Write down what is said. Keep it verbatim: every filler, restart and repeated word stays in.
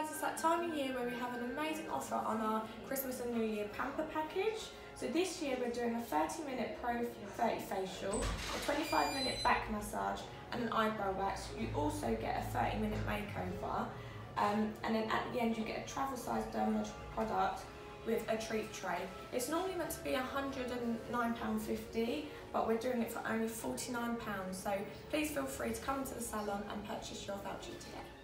it's that time of year where we have an amazing offer on our Christmas and New Year pamper package. So this year we're doing a thirty minute Pro thirty facial, a twenty-five minute back massage and an eyebrow wax. You also get a thirty minute makeover, um, and then at the end you get a travel size dermal product with a treat tray. It's normally meant to be one hundred and nine pounds fifty, but we're doing it for only forty-nine pounds. So please feel free to come to the salon and purchase your voucher today.